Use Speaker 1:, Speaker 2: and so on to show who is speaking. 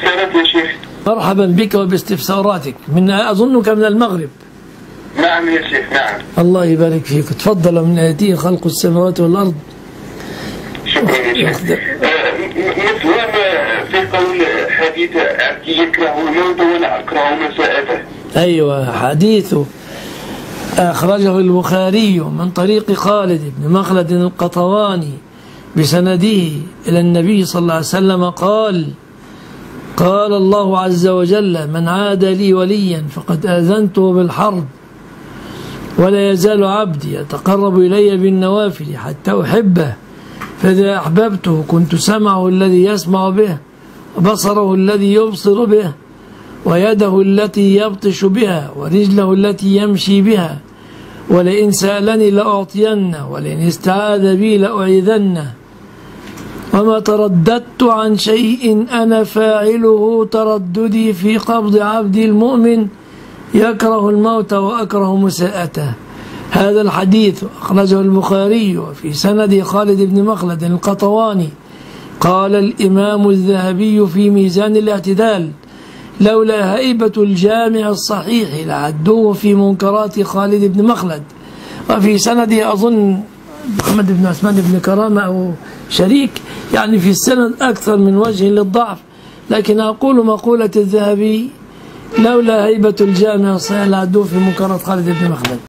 Speaker 1: استفسارات يا شيخ.
Speaker 2: مرحبا بك وباستفساراتك، أظنك من المغرب.
Speaker 1: نعم يا شيخ، نعم.
Speaker 2: الله يبارك فيك. تفضل. من آياته خلق السماوات والأرض.
Speaker 1: شكرا يا شيخ. مفهوم في قول حديث عبدي يكره الموت ولا أكره مساءته.
Speaker 2: أيوة، حديثه أخرجه البخاري من طريق خالد بن مخلد القطواني بسنده إلى النبي صلى الله عليه وسلم قال الله عز وجل: من عاد لي وليا فقد آذنته بالحرب، ولا يزال عبدي يتقرب إلي بالنوافل حتى أحبه، فإذا أحببته كنت سمعه الذي يسمع به، وبصره الذي يبصر به، ويده التي يبطش بها، ورجله التي يمشي بها، ولئن سألني لأعطينه، ولئن استعاذ بي لأعيذنه، وما ترددت عن شيء أنا فاعله ترددي في قبض عبدي المؤمن يكره الموت وأكره مساءته. هذا الحديث أخرجه البخاري وفي سند خالد بن مخلد القطواني. قال الإمام الذهبي في ميزان الاعتدال: لولا هيبة الجامع الصحيح لعدوه في منكرات خالد بن مخلد. وفي سنده أظن محمد بن عثمان بن كرامة أو شريك، يعني في السند أكثر من وجه للضعف، لكن أقول مقولة الذهبي: لولا هيبة الجامع الصحيح لعدوه في منكرات خالد بن مخلد.